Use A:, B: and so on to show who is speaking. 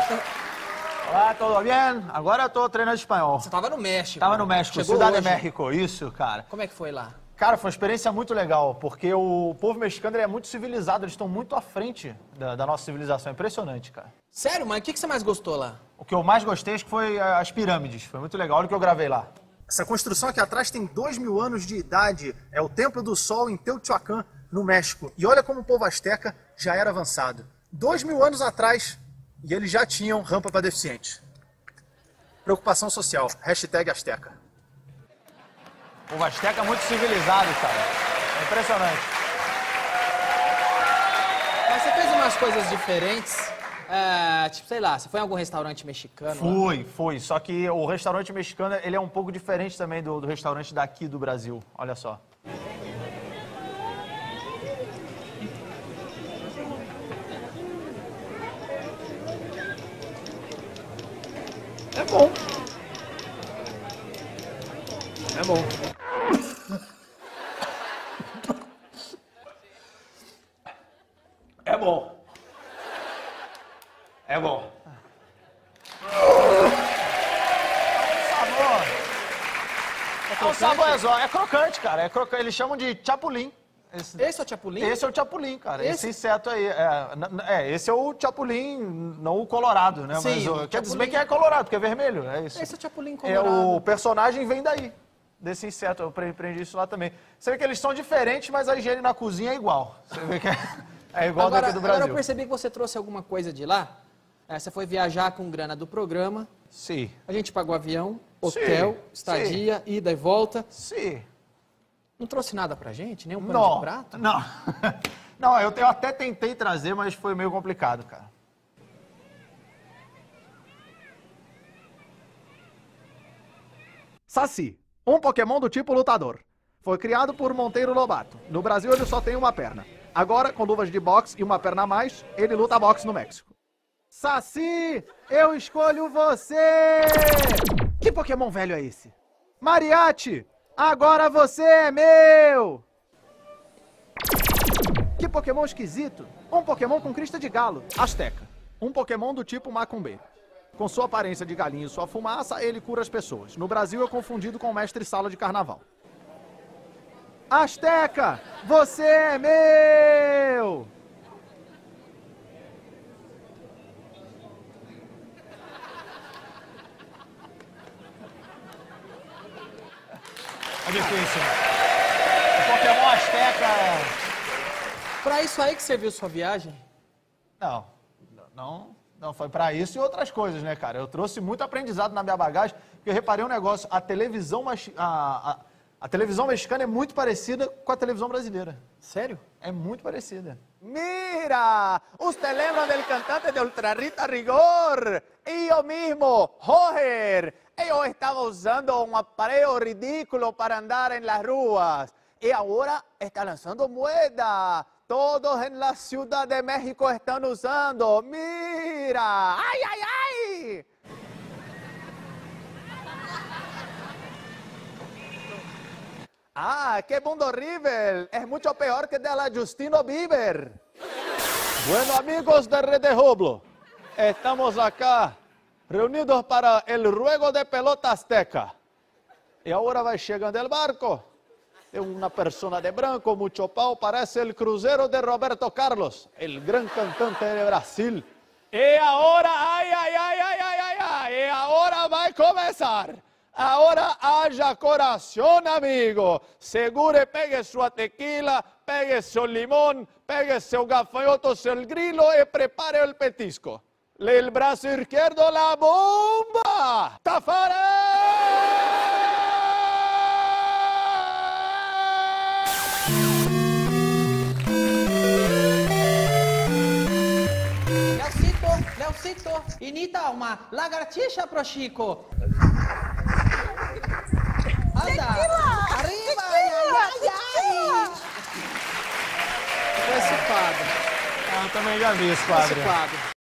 A: Olá, tudo bem? Agora eu tô treinando espanhol.
B: Você tava no México.
A: Tava no México,
B: Chegou
A: Cidade de
B: hoje.
A: México, isso, cara.
B: Como é que foi lá?
A: Cara, foi uma experiência muito legal, porque o povo mexicano ele é muito civilizado, eles estão muito à frente da nossa civilização. É impressionante, cara.
B: Sério, mas o que você mais gostou lá?
A: O que eu mais gostei acho que foi as pirâmides, foi muito legal, olha o que eu gravei lá. Essa construção aqui atrás tem 2.000 anos de idade, é o Templo do Sol em Teotihuacan, no México. E olha como o povo asteca já era avançado. 2.000 anos atrás, e eles já tinham rampa para deficientes. Preocupação social, #Azteca. O povo asteca é muito civilizado, cara. É impressionante.
B: Mas você fez umas coisas diferentes. Tipo, sei lá, você foi em algum restaurante mexicano?
A: Fui. Só que o restaurante mexicano, ele é um pouco diferente também do restaurante daqui do Brasil. Olha só. É bom. É bom. É bom. É bom. O sabor é só. É crocante, cara. É crocante. Eles chamam de chapulim.
B: Esse é o chapulim?
A: Esse é o chapulim, cara. Esse inseto aí. Esse é o chapulim, não o colorado, né?
B: Sim,
A: mas quer dizer bem que é colorado, porque é vermelho. É isso.
B: Esse é o chapulim colorado.
A: O personagem vem daí, desse inseto. Eu aprendi isso lá também. Você vê que eles são diferentes, mas a higiene na cozinha é igual. Você vê que é igual daqui do Brasil.
B: Agora eu percebi que você trouxe alguma coisa de lá. Você foi viajar com grana do programa.
A: Sim.
B: A gente pagou avião, hotel, estadia, ida e volta.
A: Sim.
B: Não trouxe nada pra gente? Nem um pano de prato?
A: Não. Não, eu até tentei trazer, mas foi meio complicado, cara. Saci, um Pokémon do tipo lutador. Foi criado por Monteiro Lobato. No Brasil ele só tem uma perna. Agora, com luvas de boxe e uma perna a mais, ele luta boxe no México. Saci, eu escolho você! Que Pokémon velho é esse? Mariachi, agora você é meu! Que Pokémon esquisito! Um Pokémon com crista de galo, Azteca. Um Pokémon do tipo macumbeiro. Com sua aparência de galinha e sua fumaça, ele cura as pessoas. No Brasil é confundido com o mestre-sala de carnaval. Azteca, você é meu! É difícil. O Pokémon Azteca...
B: Pra isso aí que serviu sua viagem?
A: Não, foi pra isso e outras coisas, né, cara? Eu trouxe muito aprendizado na minha bagagem, porque eu reparei um negócio, a televisão mexicana é muito parecida com a televisão brasileira.
B: Sério?
A: É muito parecida. Mira! ¿Usted lembra del cantante de Ultra Rita Rigor? Eu mesmo, Roger. Eu estava usando um aparelho ridículo para andar em las ruas. E agora está lançando moeda. Todos en la Ciudad de México están usando. Mira! ¡Ay, ay, ay! Ah, qué mundo River. Es mucho peor que de la Justino Bieber. Bueno, amigos de Rede Roblo, estamos acá reunidos para el ruego de pelota azteca. Y ahora va llegando el barco. Es una persona de branco, mucho pau, parece el crucero de Roberto Carlos, el gran cantante de Brasil. Y ahora, y ahora va a comenzar. Ahora haya corazón, amigo. Segure, pegue su tequila, pegue su limón, pegue su gafanhoto, su grilo y prepare el petisco. El brazo izquierdo, la bomba. ¡Tafarel!
B: Leocito, imita uma lagartixa pro Chico. Anda, arriba, ai. Esse quadro.
A: Eu também já vi esse quadro.